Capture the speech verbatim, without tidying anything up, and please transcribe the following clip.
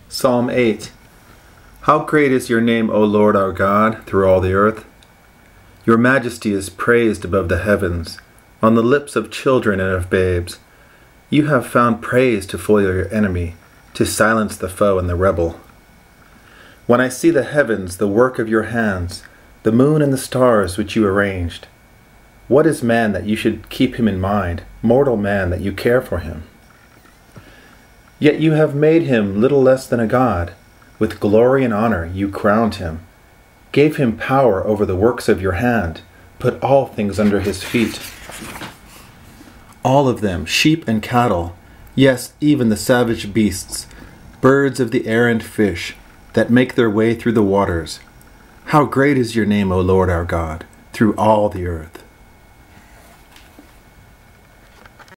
Psalm eight. How great is your name, O Lord our God, through all the earth. Your majesty is praised above the heavens, on the lips of children and of babes. You have found praise to foil your enemy, to silence the foe and the rebel. When I see the heavens, the work of your hands, the moon and the stars which you arranged, what is man that you should keep him in mind, mortal man that you care for him? Yet you have made him little less than a god. With glory and honor you crowned him, gave him power over the works of your hand, put all things under his feet. All of them, sheep and cattle, yes, even the savage beasts, birds of the air and fish, that make their way through the waters. How great is your name, O Lord our God, through all the earth.